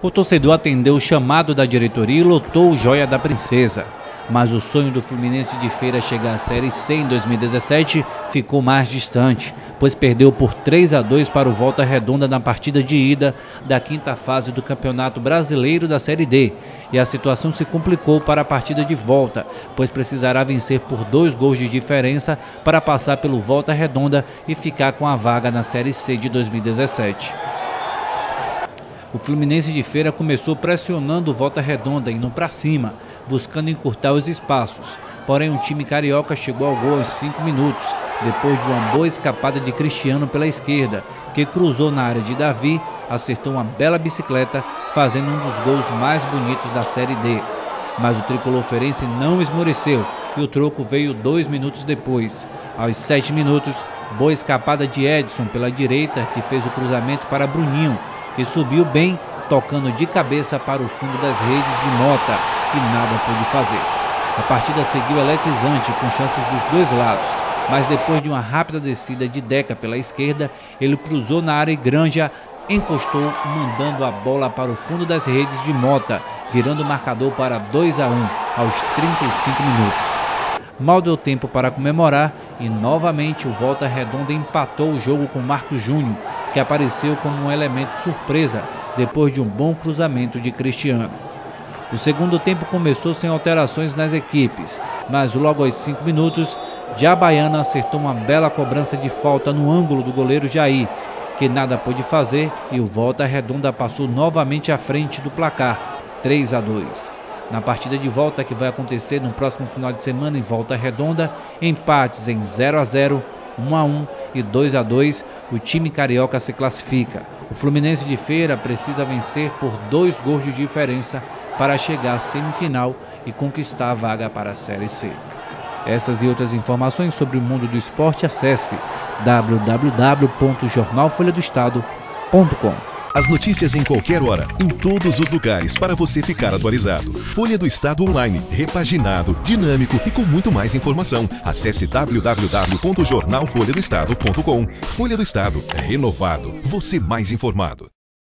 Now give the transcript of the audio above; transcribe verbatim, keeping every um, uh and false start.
O torcedor atendeu o chamado da diretoria e lotou o Joia da Princesa. Mas o sonho do Fluminense de Feira chegar à Série C em dois mil e dezessete ficou mais distante, pois perdeu por três a dois para o Volta Redonda na partida de ida da quinta fase do Campeonato Brasileiro da Série D. E a situação se complicou para a partida de volta, pois precisará vencer por dois gols de diferença para passar pelo Volta Redonda e ficar com a vaga na Série C de dois mil e dezessete. O Fluminense de Feira começou pressionando o Volta Redonda, indo para cima, buscando encurtar os espaços. Porém, o time carioca chegou ao gol aos cinco minutos, depois de uma boa escapada de Cristiano pela esquerda, que cruzou na área de Davi, acertou uma bela bicicleta, fazendo um dos gols mais bonitos da Série D. Mas o tricolor feirense não esmoreceu e o troco veio dois minutos depois. Aos sete minutos, boa escapada de Edson pela direita, que fez o cruzamento para Bruninho, que subiu bem, tocando de cabeça para o fundo das redes de Mota, que nada pôde fazer. A partida seguiu eletrizante, com chances dos dois lados, mas depois de uma rápida descida de Deca pela esquerda, ele cruzou na área e Granja encostou, mandando a bola para o fundo das redes de Mota, virando o marcador para dois a um aos trinta e cinco minutos. Mal deu tempo para comemorar e novamente o Volta Redonda empatou o jogo com Marcos Júnior, que apareceu como um elemento surpresa depois de um bom cruzamento de Cristiano. O segundo tempo começou sem alterações nas equipes, mas logo aos cinco minutos, Jabaiana acertou uma bela cobrança de falta no ângulo do goleiro Jair, que nada pôde fazer, e o Volta Redonda passou novamente à frente do placar, três a dois. Na partida de volta, que vai acontecer no próximo final de semana em Volta Redonda, empates em zero a zero, um a um e dois a dois, o time carioca se classifica. O Fluminense de Feira precisa vencer por dois gols de diferença para chegar à semifinal e conquistar a vaga para a Série C. Essas e outras informações sobre o mundo do esporte, acesse w w w ponto jornal folha do estado ponto com. As notícias em qualquer hora, em todos os lugares, para você ficar atualizado. Folha do Estado Online, repaginado, dinâmico e com muito mais informação. Acesse w w w ponto jornal folha do estado ponto com. Folha do Estado, renovado, você mais informado.